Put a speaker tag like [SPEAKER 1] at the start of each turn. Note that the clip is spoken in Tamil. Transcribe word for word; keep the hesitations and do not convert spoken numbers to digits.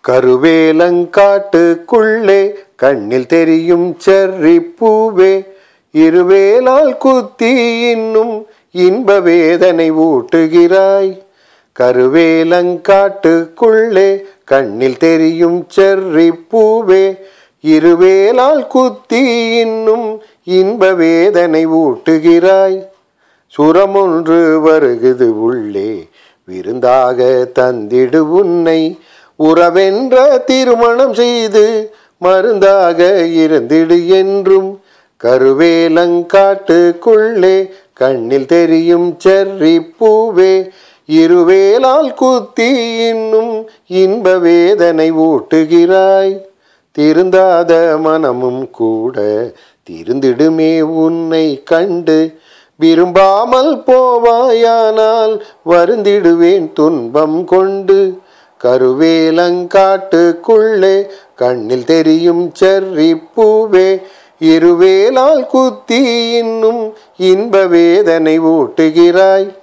[SPEAKER 1] கருவேலங்காட்டுக்குள்ளே கண்ணில் தெரியும் செர்ரி பூவே, இருவேலால் குத்தி இன்னும் இன்ப வேதனை ஊட்டுகிறாய். கருவேலங்காட்டுக்குள்ளே கண்ணில் தெரியும் செர்ரி பூவே, இருவேலால் குத்தி இன்னும் இன்ப வேதனை ஊட்டுகிறாய். சுரமொன்று வருகுது உள்ளே, விருந்தாக தந்திடு உன்னை, உறவென்ற திருமணம் செய்து மருந்தாக இருந்திடு என்றும். கருவேலங்காட்டுக்குள்ளே கண்ணில் தெரியும் செர்ரி பூவே, இருவேலால் குத்தி இன்னும் இன்ப வேதனை ஊட்டுகிறாய். திருந்தாத மனமும் கூட திருந்திடுமே உன்னை கண்டு, விரும்பாமல் போவாயானால் வருந்திடுவேன் துன்பம் கொண்டு. கருவேலங்காட்டுக்குள்ளே கண்ணில் தெரியும் செர்ரி பூவே, இருவேலால் குத்தி இன்னும் இன்ப வேதனை ஊட்டுகிறாய்.